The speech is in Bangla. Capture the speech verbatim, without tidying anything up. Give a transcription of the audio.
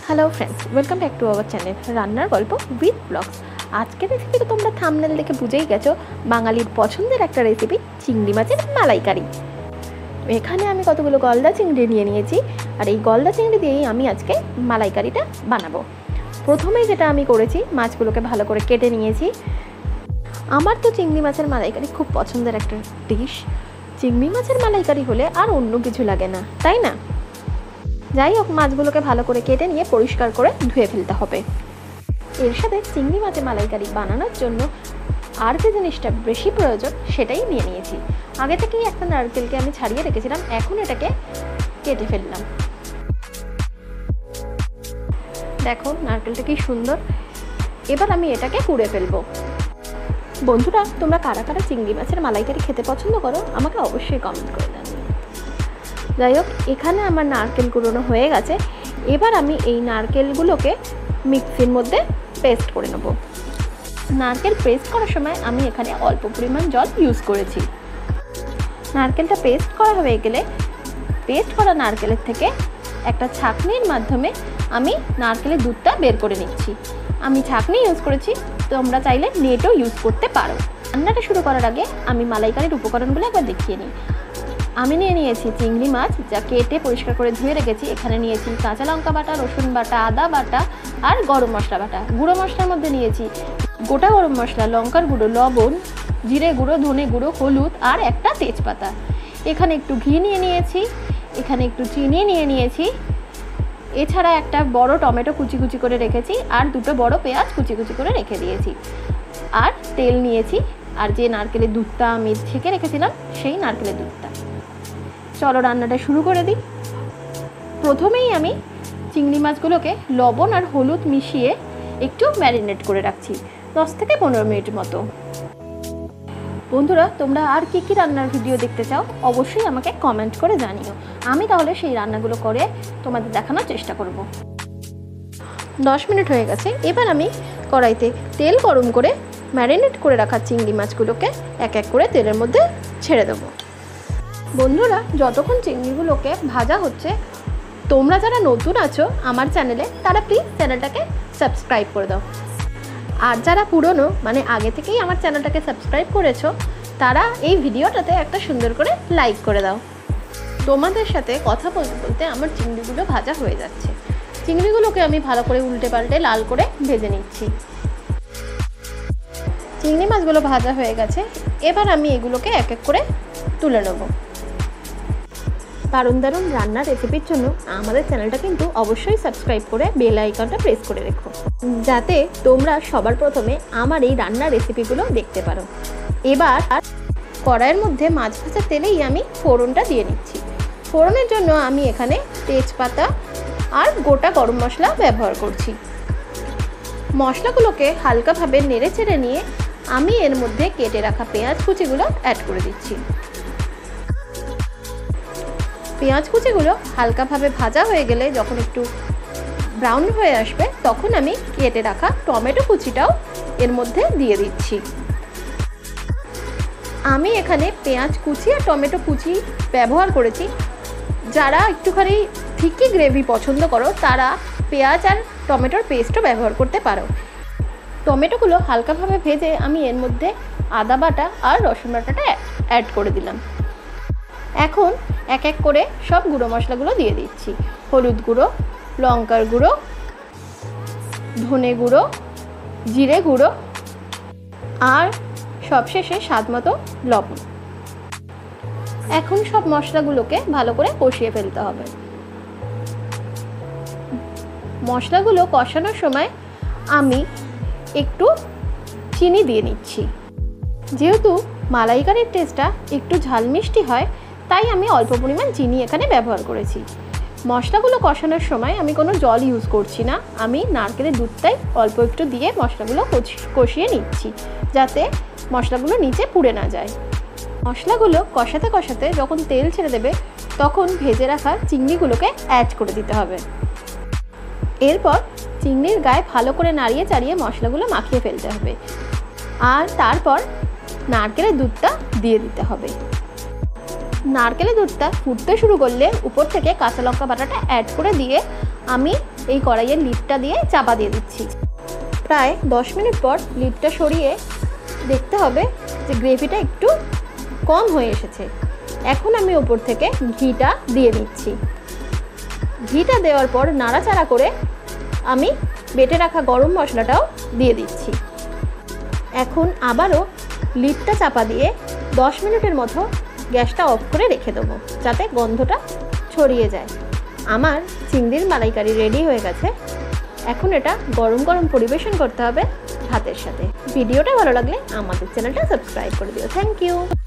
Hello friends welcome back to our channel रान्नार गल्प उइथ ब्लग्स। आज के रेसिपि तो तुम्हारा थाम्बनेल देखे बुझेई गेছো बांगालिर पछंदेर एक रेसिपि चिंगड़ी माछेर मालाइकारी। एखाने आमी कतगुलो गलदा चिंगड़ी निये नियेछि और ये गलदा चिंगड़ी दिएई आमी आजके मालाइकारिटा बानाबो। प्रथमेई जेटा आमी करेछि माछगुलोके भालो करे केटे नियेछि। आमार तो चिंगड़ी माछेर मालाइकारी खूब पछंदेर एक डिश। चिंगड़ी माछेर मालाइकारी होले आर अन्य किछु लागे ना, ताई ना? যাই হোক মাছগুলোকে ভালো করে কেটে নিয়ে পরিষ্কার করে ধুয়ে ফেলতে হবে। এর সাথে চিংড়ি মাছের মালাইকারি বানানোর জন্য আর যে জিনিসটা বেশি প্রয়োজন সেটাই নিয়ে নিয়েছি। আগে থেকেই একটা নারকেলকে আমি ছাড়িয়ে রেখেছিলাম, এখন এটাকে কেটে ফেললাম। দেখো নারকেলটা কি সুন্দর। এবার আমি এটাকে কুড়ে ফেলবো। বন্ধুরা, তোমরা কারা কারা চিংড়ি মাছের মালাইকারি খেতে পছন্দ করো আমাকে অবশ্যই কমেন্ট করে জানিও। যাই হোক এখানে আমার নারকেল কুড়োনো হয়ে গেছে। এবার আমি এই নারকেলগুলোকে মিক্সির মধ্যে পেস্ট করে নেব। নারকেল পেস্ট করার সময় আমি এখানে অল্প পরিমাণ জল ইউজ করেছি। নারকেলটা পেস্ট করা হয়ে গেলে পেস্ট করা নারকেলের থেকে একটা ছাঁকনির মাধ্যমে আমি নারকেলের দুধটা বের করে নিচ্ছি। আমি ছাঁকনি ইউজ করেছি, তোমরা চাইলে নেটও ইউজ করতে পারো। রান্নাটা শুরু করার আগে আমি মালাইকারির উপকরণগুলো একবার দেখিয়ে নিই। আমি নিয়ে নিয়েছি চিংড়ি মাছ, যা কেটে পরিষ্কার করে ধুয়ে রেখেছি। এখানে নিয়েছি কাঁচা লঙ্কা বাটা, রসুন বাটা, আদা বাটা আর গরম মশলা বাটা। গুঁড়ো মশলার মধ্যে নিয়েছি গোটা গরম মশলা, লঙ্কার গুঁড়ো, লবণ, জিরে গুঁড়ো, ধনে গুঁড়ো, হলুদ আর একটা তেজপাতা। এখানে একটু ঘি নিয়ে নিয়েছি, এখানে একটু চিনি নিয়ে নিয়েছি। এছাড়া একটা বড় টমেটো কুচি কুচি করে রেখেছি আর দুটো বড় পেঁয়াজ কুচি কুচি করে রেখে দিয়েছি। আর তেল নিয়েছি আর যে নারকেলের দুধটা আমি ছেঁকে রেখেছিলাম সেই নারকেলের দুধটা। চলো রান্নাটা শুরু করে দিই। প্রথমেই আমি চিংড়ি মাছগুলোকে লবণ আর হলুদ মিশিয়ে একটু ম্যারিনেট করে রাখছি দশ থেকে পনেরো মিনিট মতো। বন্ধুরা, তোমরা আর কি কি রান্নার ভিডিও দেখতে চাও অবশ্যই আমাকে কমেন্ট করে জানিও। আমি তাহলে সেই রান্নাগুলো করে তোমাদের দেখানোর চেষ্টা করব। দশ মিনিট হয়ে গেছে। এবার আমি কড়াইতে তেল গরম করে ম্যারিনেট করে রাখা চিংড়ি মাছগুলোকে এক এক করে তেলের মধ্যে ছেড়ে দেবো। বন্ধুরা, যতক্ষণ চিংড়িগুলোকে ভাজা হচ্ছে তোমরা যারা নতুন আছো আমার চ্যানেলে তারা প্লিজ চ্যানেলটাকে সাবস্ক্রাইব করে দাও। আর যারা পুরনো মানে আগে থেকেই আমার চ্যানেলটাকে সাবস্ক্রাইব করেছো তারা এই ভিডিওটাতে একটা সুন্দর করে লাইক করে দাও। তোমাদের সাথে কথা বলতে বলতে আমার চিংড়িগুলো ভাজা হয়ে যাচ্ছে। চিংড়িগুলোকে আমি ভালো করে উল্টে পাল্টে লাল করে ভেজে নিচ্ছি। চিংড়ি মাছগুলো ভাজা হয়ে গেছে। এবার আমি এগুলোকে এক এক করে তুলে নেব। দারুণ দারুণ রান্নার রেসিপির জন্য আমাদের চ্যানেলটা কিন্তু অবশ্যই সাবস্ক্রাইব করে বেল আইকনটা প্রেস করে রেখো, যাতে তোমরা সবার প্রথমে আমার এই রান্নার রেসিপিগুলো দেখতে পারো। এবার কড়াইয়ের মধ্যে মাছ ভাজার তেলেই আমি ফোড়নটা দিয়ে নিচ্ছি। ফোড়নের জন্য আমি এখানে তেজপাতা আর গোটা গরম মশলা ব্যবহার করছি। মশলাগুলোকে হালকাভাবে নেড়ে চেড়ে নিয়ে আমি এর মধ্যে কেটে রাখা পেঁয়াজ কুচিগুলো অ্যাড করে দিচ্ছি। পেঁয়াজ কুচিগুলো হালকাভাবে ভাজা হয়ে গেলে যখন একটু ব্রাউন হয়ে আসবে তখন আমি কেটে রাখা টমেটো কুচিটাও এর মধ্যে দিয়ে দিচ্ছি। আমি এখানে পেঁয়াজ কুচি আর টমেটো কুচি ব্যবহার করেছি। যারা একটুখানি থিকি গ্রেভি পছন্দ করো তারা পেঁয়াজ আর টমেটোর পেস্টও ব্যবহার করতে পারো। টমেটোগুলো হালকাভাবে ভেজে আমি এর মধ্যে আদা বাটা আর রসুন বাটাটা অ্যাড করে দিলাম। এখন এক এক করে সব গুঁড়ো মশলাগুলো দিয়ে দিচ্ছি। হলুদ গুঁড়ো, লঙ্কার গুঁড়ো, ধনে গুঁড়ো, জিরে গুঁড়ো আর সবশেষে স্বাদ মতো লবণ। এখন সব মশলাগুলোকে ভালো করে কষিয়ে ফেলতে হবে। মশলাগুলো কষানোর সময় আমি একটু চিনি দিয়ে নিচ্ছি। যেহেতু মালাইকারির টেস্টটা একটু ঝাল মিষ্টি হয় তাই আমি অল্প পরিমাণ চিনি এখানে ব্যবহার করেছি। মশলাগুলো কষানোর সময় আমি কোনো জল ইউজ করছি না, আমি নারকেলের দুধটাই অল্প একটু দিয়ে মশলাগুলো কষিয়ে নিচ্ছি যাতে মশলাগুলো নিচে পুড়ে না যায়। মশলাগুলো কষাতে কষাতে যখন তেল ছেড়ে দেবে তখন ভেজে রাখা চিংড়িগুলোকে অ্যাড করে দিতে হবে। এরপর চিংড়ির গায়ে ভালো করে নাড়িয়ে চাড়িয়ে মশলাগুলো মাখিয়ে ফেলতে হবে আর তারপর নারকেলের দুধটা দিয়ে দিতে হবে। নারকেলের দুধটা ফুটতে শুরু করলে উপর থেকে কাঁচা লঙ্কা বাটাটা অ্যাড করে দিয়ে আমি এই কড়াইয়ের লিডটা দিয়ে চাপা দিয়ে দিচ্ছি। প্রায় দশ মিনিট পর লিডটা সরিয়ে দেখতে হবে যে গ্রেভিটা একটু কম হয়ে এসেছে। এখন আমি ওপর থেকে ঘিটা দিয়ে দিচ্ছি। ঘিটা দেওয়ার পর নাড়াচাড়া করে আমি বেটে রাখা গরম মশলাটাও দিয়ে দিচ্ছি। এখন আবারও লিডটা চাপা দিয়ে দশ মিনিটের মতো গ্যাসটা অফ করে রেখে দেবো, যাতে গন্ধটা ছড়িয়ে যায়। আমার চিংড়ির মালাইকারি রেডি হয়ে গেছে। এখন এটা গরম গরম পরিবেশন করতে হবে ভাতের সাথে। ভিডিওটা ভালো লাগলে আমাদের চ্যানেলটা সাবস্ক্রাইব করে দিও। Thank you.